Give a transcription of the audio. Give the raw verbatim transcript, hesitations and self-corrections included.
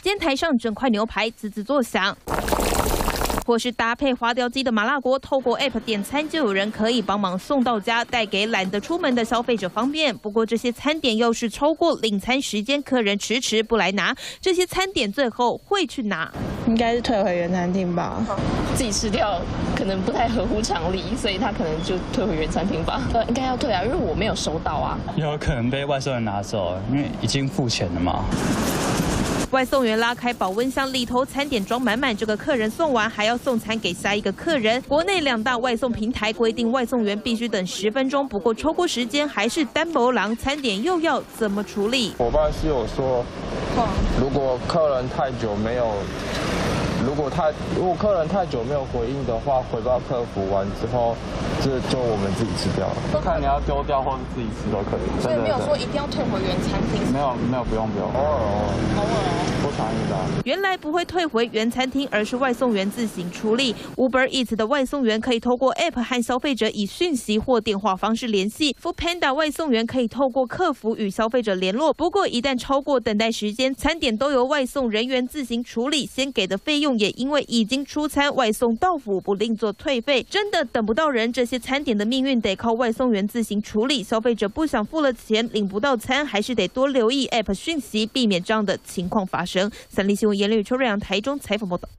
煎台上整块牛排滋滋作响。 或是搭配花雕鸡的麻辣锅，透过 App 点餐，就有人可以帮忙送到家，带给懒得出门的消费者方便。不过这些餐点要是超过领餐时间，客人迟迟不来拿，这些餐点最后会去哪？ 应该是退回原餐厅吧。 自己吃掉可能不太合乎常理，所以他可能就退回原餐厅吧。呃，应该要退啊，因为我没有收到啊。 有可能被外送人拿走，因为已经付钱了嘛。 外送员拉开保温箱，里头餐点装满满，这个客人送完还要送餐给下一个客人。国内两大外送平台规定，外送员必须等十分钟，不过超过时间还是单薄狼，餐点又要怎么处理？ 伙伴是有说，如果客人太久没有。 如果他如果客人太久没有回应的话，回报客服完之后，这就我们自己吃掉了。看你要丢掉或者自己吃都可以。 所以没有说一定要退回原餐厅。 没有没有不用不用，偶尔偶尔偶尔不常遇到。 原来不会退回原餐厅，而是外送员自行处理。Uber Eats 的外送员可以透过 App 和消费者以讯息或电话方式联系 ，Foodpanda 外送员可以透过客服与消费者联络。不过一旦超过等待时间，餐点都由外送人员自行处理，先给的费用。 也因为已经出餐，外送到府不另做退费。真的等不到人，这些餐点的命运得靠外送员自行处理。消费者不想付了钱领不到餐，还是得多留意 App 讯息，避免这样的情况发生。三立新闻严立宇、邱瑞阳台中采访报道。